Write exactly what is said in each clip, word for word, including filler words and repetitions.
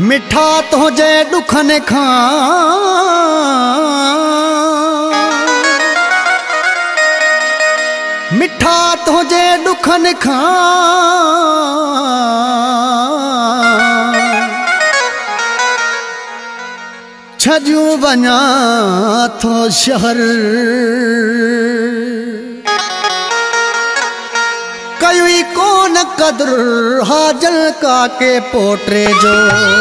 मिठा तुझे दुखन खां मिठा तुझे दुखन खां छजू वञा थो शहर कई कोन कदर हाजल का के पोटरे जो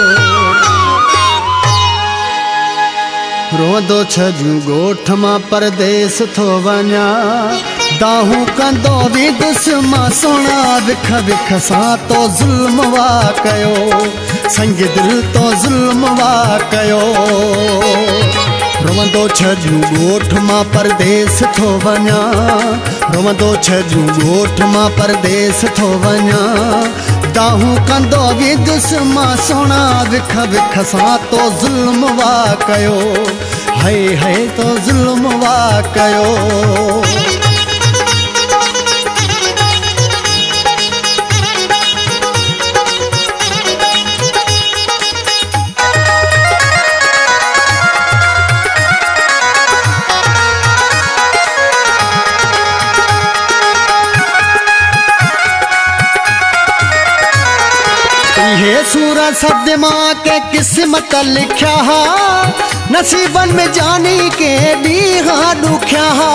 रोदो छजू गोठ मां परदेस थो वञा दाहू कंदो विदुस मां सोना विख विख सां तो ज़ुल्म वा कयो संग दिल तो ज़ुल्म वा कयो रोवंदो छजू गोठ मां परदेस थो वञा रोवंदो छजू गोठ मां परदेस थो वञा दाहू कंदो विदुस मां सोना विख विख सां तो ज़ुल्म वा कयो हाय हाय तो ज़ुल्म वा कयो ये सूरा शब्द माँ के किस्मत लिखा हा नसीबन में जानी के डीहा दुख्या हा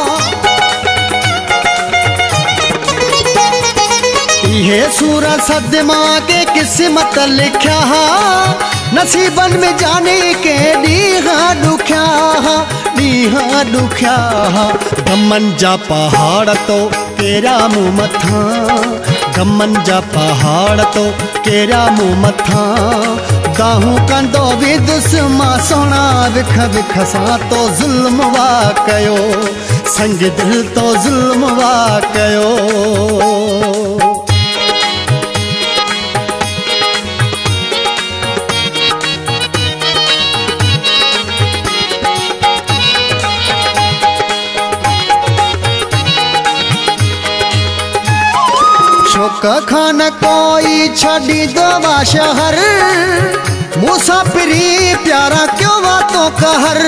ये सूरा शब्द माँ के किस्मत लिखा हा नसीबन में जानी के डीहा दुख्या हा डीहा दुख्या हा गमन जा पहाड़ तो केरा मुँह मथा गमन जा पहाड़ तो केरा मुँह मथा दाहू कंदो विदुस मां सोना विख विख सां तो ज़ुल्म वा कयो संग दिल तो ज़ुल्म वा कयो शोक खान कोई छड़ी दवा शहर मुसाफिरी प्यारा क्यों वा तो कहर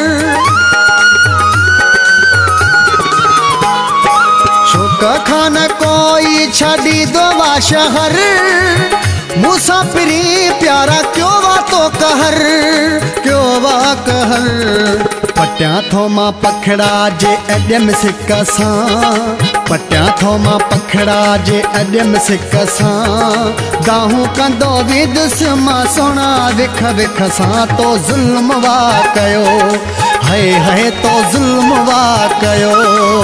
शोक खान कोई छड़ी दवा शहर मुसाफिरी प्यारा क्यों वा तो कहर क्यों वा कहर पटिया थो मां पखड़ा जे अडम सिक सां पटिया थो मां पखड़ा जे अडम सिक सां दाहू कंदो विदुस मां सोना विख विख सां तो ज़ुल्म वा कयो हाय हाय तो ज़ुल्म वा कयो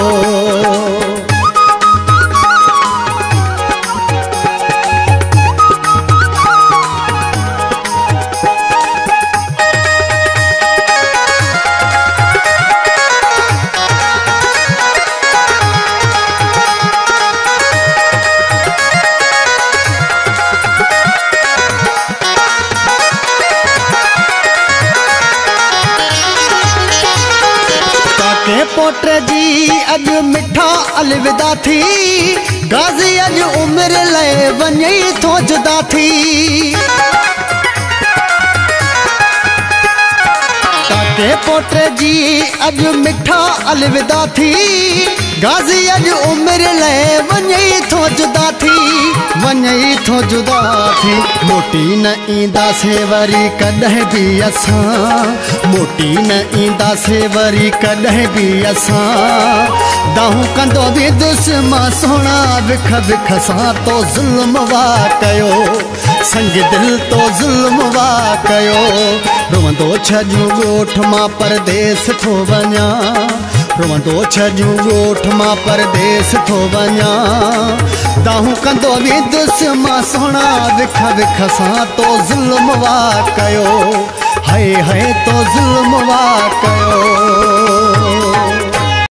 पोटे जी अज मिठा अलविदा थी गाज़ी अज उम्र ले वञे थो जुदा थी ताके पोटे जी अज मिठा अलविदा थी गाज़ी अज उम्र ले वञे थो जुदा थी वञे थो जुदा थी मोटी न ईंदासीं वरी कॾहिं बि असां मोटी न ईंदासीं वरी कॾहिं बि असां दाहू कंदो विदुस मां सोना विख विख सां तो ज़ुल्म वा कयो संग दिल तो ज़ुल्म वा कयो रोवंदो छजू गोठ मां परदेस थो वञा रोवंदो छजू गोठ मां परदेस थो वञा दाहू कंदो विदुस मां सोना विख विख सां तो ज़ुल्म वा कयो हाय हाय तो ज़ुल्म वा कयो